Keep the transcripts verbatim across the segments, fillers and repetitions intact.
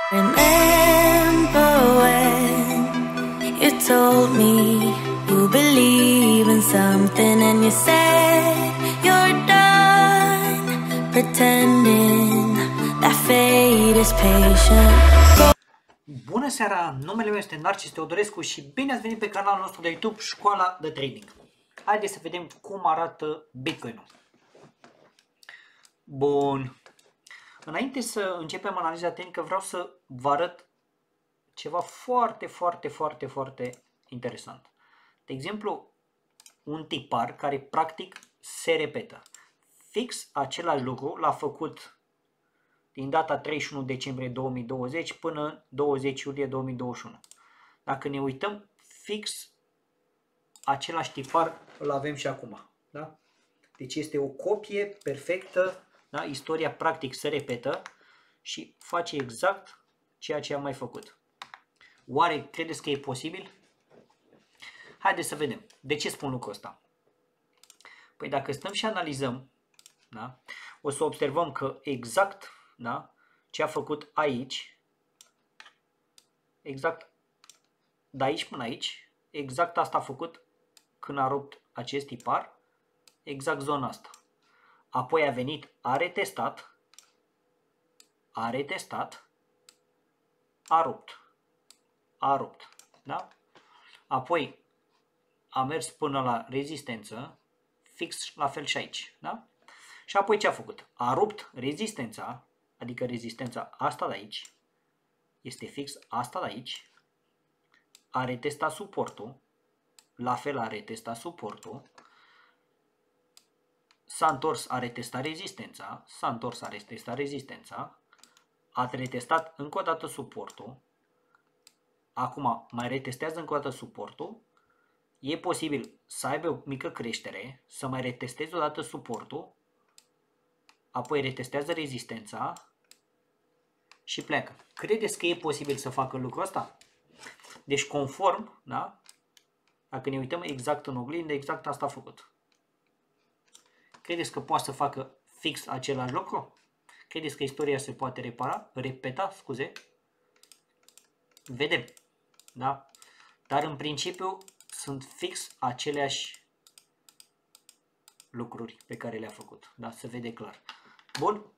Remember when you told me you believe in something and you said you're done pretending that fate is patient. Bună seara, numele meu este Narcis Teodorescu și bine ați venit pe canalul nostru de YouTube Școala de Trading. Haideți să vedem cum arată Bitcoin-ul. Bun. Înainte să începem analiza tehnică, vreau să vă arăt ceva foarte, foarte, foarte, foarte interesant. De exemplu, un tipar care practic se repetă. Fix același lucru l-a făcut din data treizeci și unu decembrie două mii douăzeci până douăzeci iulie două mii douăzeci și unu. Dacă ne uităm, fix același tipar îl avem și acum. Da? Deci este o copie perfectă. Da? Istoria practic se repetă și face exact ceea ce am mai făcut. Oare credeți că e posibil? Haideți să vedem. De ce spun lucrul ăsta? Păi dacă stăm și analizăm, da? O să observăm că exact, da? Ce a făcut aici, exact de aici până aici, exact asta a făcut când a rupt acest tipar, exact zona asta. Apoi a venit, a retestat, a retestat, a rupt, a rupt, da? Apoi a mers până la rezistență, fix la fel și aici, da? Și apoi ce a făcut? A rupt rezistența, adică rezistența asta de aici, este fix asta de aici, a retestat suportul, la fel a retestat suportul, s-a întors, a retestat rezistența, s-a întors, a retestat rezistența, a retestat încă o dată suportul, acum mai retestează încă o dată suportul, e posibil să aibă o mică creștere, să mai retesteze o dată suportul, apoi retestează rezistența și pleacă. Credeți că e posibil să facă lucrul ăsta? Deci conform, da? Dacă ne uităm exact în oglindă, exact asta a făcut. Credeți că poate să facă fix același lucru? Credeți că istoria se poate repara? Repeta, scuze? Vedem, da? Dar în principiu sunt fix aceleași lucruri pe care le-a făcut, da? Se vede clar. Bun?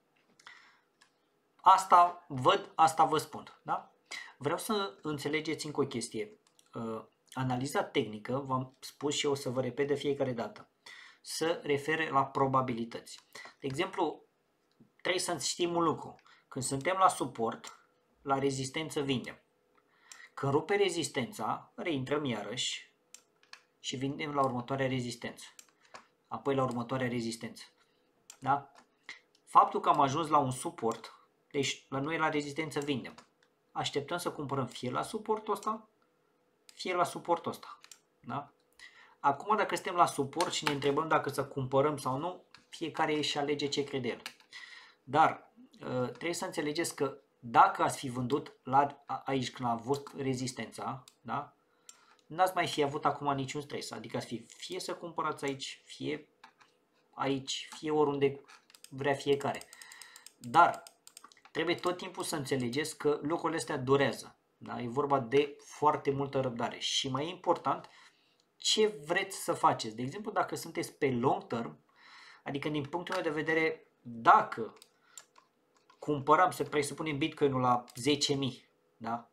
Asta văd, asta vă spun, da? Vreau să înțelegeți încă o chestie. Uh, analiza tehnică, v-am spus și eu o să vă repet de fiecare dată, se referă la probabilități. De exemplu, trebuie să știm un lucru. Când suntem la suport, la rezistență vindem. Când rupe rezistența, reintrăm iarăși și vindem la următoarea rezistență. Apoi la următoarea rezistență. Da? Faptul că am ajuns la un suport, deci la noi la rezistență vindem. Așteptăm să cumpărăm fie la suportul ăsta, fie la suportul ăsta. Da? Acum dacă suntem la suport și ne întrebăm dacă să cumpărăm sau nu, fiecare își alege ce crede el. Dar trebuie să înțelegeți că dacă ați fi vândut la, aici când a avut rezistența, da? N-ați mai fi avut acum niciun stres. Adică ați fi fie să cumpărați aici, fie aici, fie oriunde vrea fiecare. Dar trebuie tot timpul să înțelegeți că lucrurile astea durează. Da? E vorba de foarte multă răbdare. Și mai important, ce vreți să faceți. De exemplu, dacă sunteți pe long term, adică din punctul meu de vedere, dacă cumpărăm, să presupunem Bitcoin-ul la zece mii, da?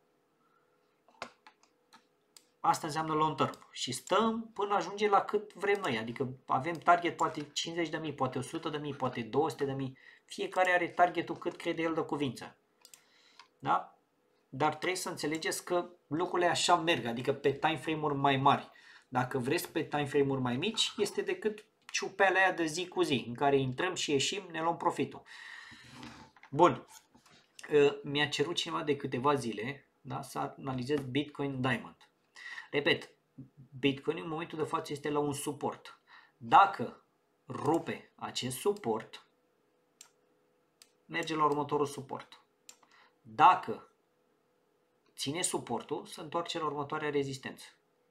Asta înseamnă long term. Și stăm până ajunge la cât vrem noi. Adică avem target poate cincizeci de mii, poate o sută de mii, poate două sute de mii. Fiecare are targetul cât crede el de cuvință. Da? Dar trebuie să înțelegeți că lucrurile așa merg, adică pe time frame-uri mai mari. Dacă vreți pe time frame-uri mai mici, este decât ciupeala aia de zi cu zi, în care intrăm și ieșim, ne luăm profitul. Bun. Mi-a cerut cineva de câteva zile, da, să analizez Bitcoin Diamond. Repet, Bitcoin în momentul de față este la un suport. Dacă rupe acest suport, merge la următorul suport. Dacă ține suportul, se întoarce la următoarea rezistență.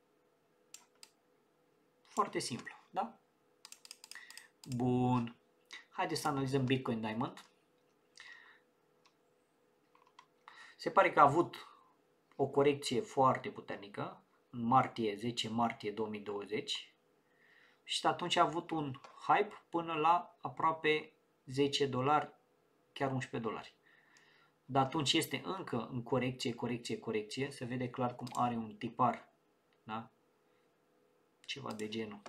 Foarte simplu, da? Bun. Haideți să analizăm Bitcoin Diamond. Se pare că a avut o corecție foarte puternică în martie, zece martie două mii douăzeci și atunci a avut un hype până la aproape zece dolari, chiar unsprezece dolari. Dar atunci este încă în corecție, corecție, corecție. Se vede clar cum are un tipar, da? Ceva de genul.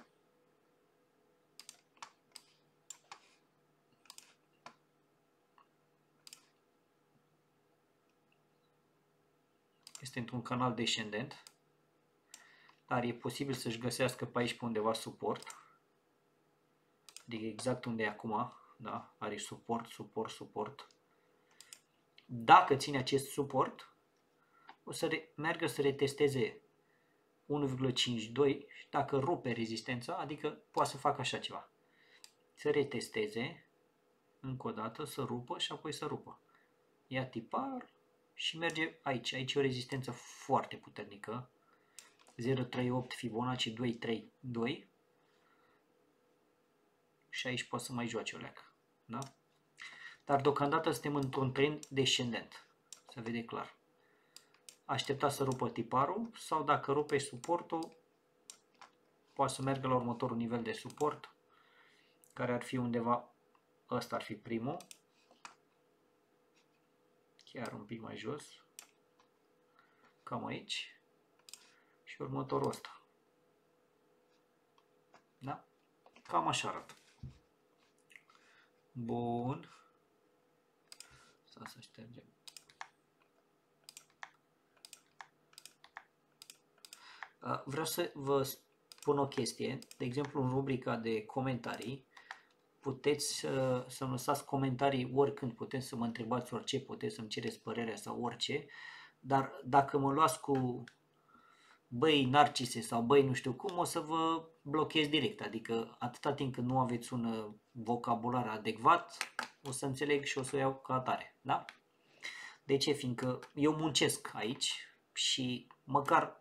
Este într-un canal descendent, dar e posibil să-și găsească pe aici pe undeva suport. Adică exact unde e acum, da? Are suport, suport, suport. Dacă ține acest suport, o să meargă să retesteze unu virgulă cincizeci și doi și dacă rupe rezistența, adică poate să facă așa ceva. Să retesteze încă o dată, să rupă și apoi să rupă. Ia tipar și merge aici. Aici e o rezistență foarte puternică. zero virgulă treizeci și opt Fibonacci doi virgulă treizeci și doi. Și aici poate să mai joace o leacă. Da? Dar deocamdată suntem într-un trend descendent. Se vede clar. Aștepta să rupă tiparul sau dacă rupe suportul, poate să meargă la următorul nivel de suport, care ar fi undeva, ăsta ar fi primul, chiar un pic mai jos, cam aici, și următorul ăsta. Da? Cam așa arată. Bun. Să să ștergem. Vreau să vă spun o chestie. De exemplu, în rubrica de comentarii, puteți să, să lăsați comentarii oricând, puteți să mă întrebați orice, puteți să-mi cereți părerea sau orice, dar dacă mă luați cu băi narcise sau băi nu știu cum, o să vă blochez direct, adică atâta timp când nu aveți un vocabular adecvat, o să înțeleg și o să o iau ca atare, da? De ce? Fiindcă eu muncesc aici și măcar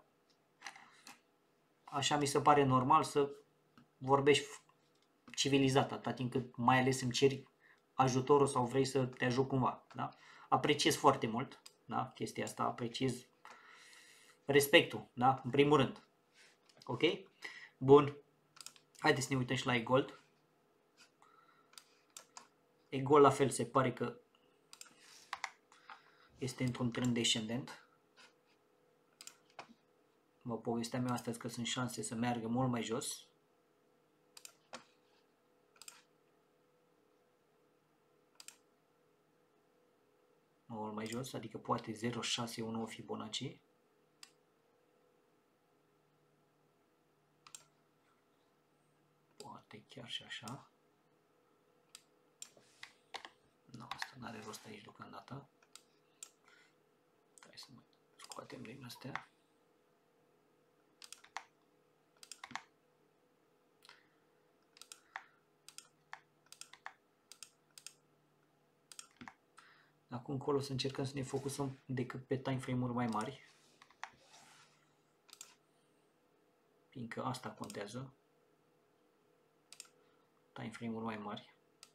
așa mi se pare normal să vorbești civilizat, atâta timp cât mai ales îmi ceri ajutorul sau vrei să te ajut cumva, da? Apreciez foarte mult, da? Chestia asta, apreciez respectul, da? În primul rând. Ok? Bun. Haideți să ne uităm și la eGold. eGold la fel se pare că este într-un trend descendent. Vă povesteam eu astăzi că sunt șanse să meargă mult mai jos. Mult mai jos, adică poate zero virgulă șase unu Fibonacci. Poate chiar și așa. Nu, asta nu are rost aici deocamdată. Hai să mai scoatem din astea. Acum încolo să încercăm să ne focusăm decât pe time frame-uri mai mari. Fiindcă asta contează. Time frame-uri mai mari.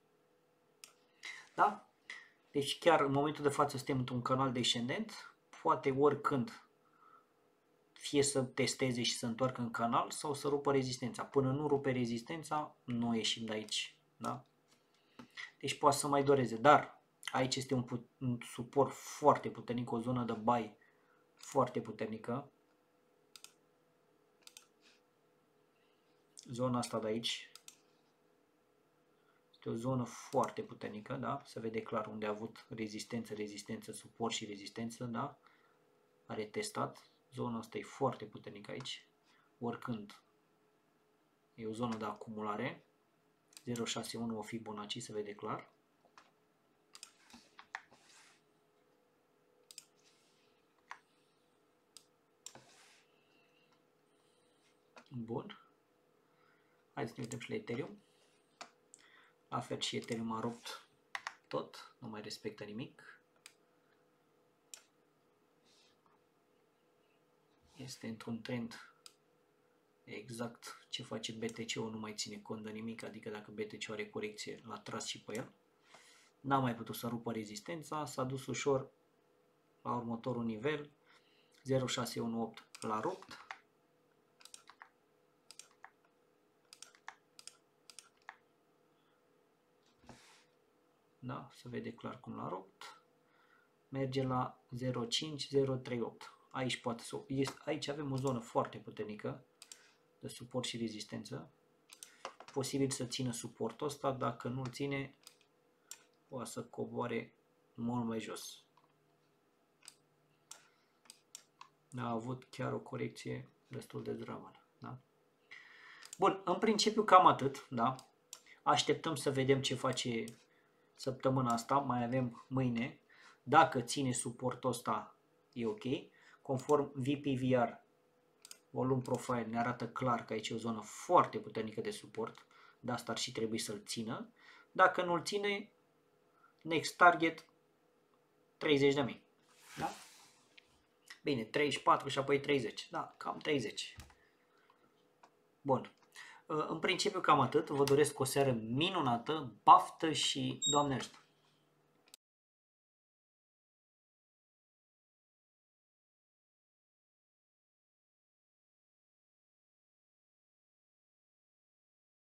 Da? Deci chiar în momentul de față suntem într-un canal descendent. Poate oricând fie să testeze și să întoarcă în canal sau să rupă rezistența. Până nu rupe rezistența, nu ieșim de aici. Da? Deci poate să mai doreze. Dar aici este un, un suport foarte puternic, o zonă de buy foarte puternică. Zona asta de aici este o zonă foarte puternică, da? Se vede clar unde a avut rezistență, rezistență, suport și rezistență, da? Are testat. Zona asta e foarte puternică aici. Oricând e o zonă de acumulare. zero virgulă șase unu o Fibonacci, se vede clar. Bun. Hai să ne uităm și la Ethereum. La fel și Ethereum a rupt tot, nu mai respectă nimic. Este într-un trend exact ce face B T C-ul, nu mai ține cont de nimic, adică dacă B T C are corecție, l-a tras și pe el. N-a mai putut să rupă rezistența, s-a dus ușor la următorul nivel, zero șase unu opt l-a rupt. Da, se vede clar cum l-a rupt. Merge la zero cinci zero trei opt. Aici, poate, aici avem o zonă foarte puternică de suport și rezistență. Posibil să țină suportul ăsta, dacă nu-l ține, poate să coboare mult mai jos. A avut chiar o corecție destul de dramatică. Da? Bun, în principiu cam atât. Da? Așteptăm să vedem ce face săptămâna asta, mai avem mâine. Dacă ține suportul ăsta, e ok. Conform V P V R, Volume Profile ne arată clar că aici e o zonă foarte puternică de suport. De asta ar și trebui să-l țină. Dacă nu-l ține, next target treizeci de mii. Da? Bine, treizeci și patru și apoi treizeci. Da, cam treizeci. Bun. În principiu cam atât. Vă doresc o seară minunată, baftă și Doamne ajută!